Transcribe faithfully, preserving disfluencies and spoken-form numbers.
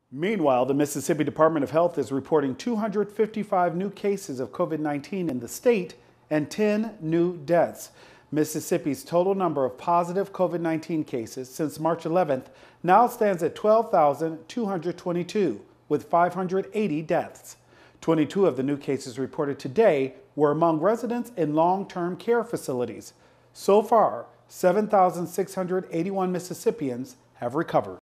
Meanwhile, the Mississippi Department of Health is reporting two hundred fifty-five new cases of COVID nineteen in the state and ten new deaths. Mississippi's total number of positive COVID nineteen cases since March eleventh now stands at twelve thousand two hundred twenty-two, with five hundred eighty deaths. twenty-two of the new cases reported today were among residents in long-term care facilities. So far, seven thousand six hundred eighty-one Mississippians have recovered.